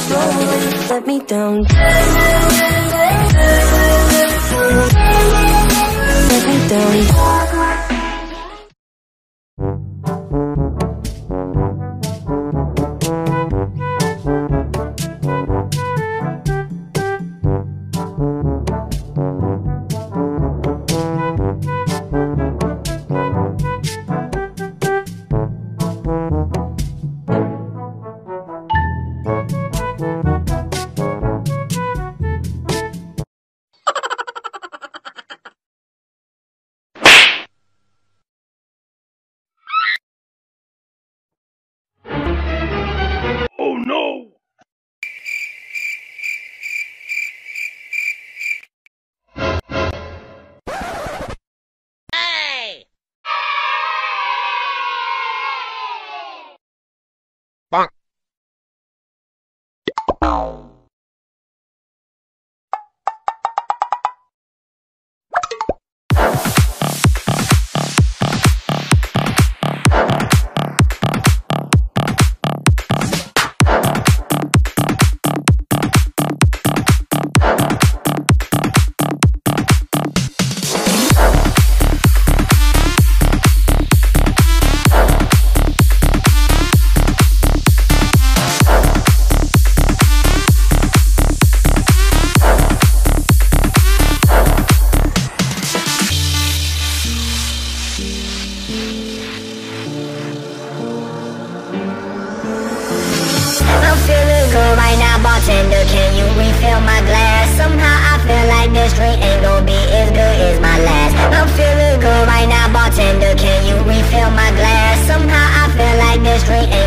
slowly let me down. Let me down. Oh no! Hey! Bonk. I'm feeling good right now, bartender, can you refill my glass? Somehow I feel like this drink ain't gonna be as good as my last. I'm feeling good right now, bartender, can you refill my glass? Somehow I feel like this drink ain't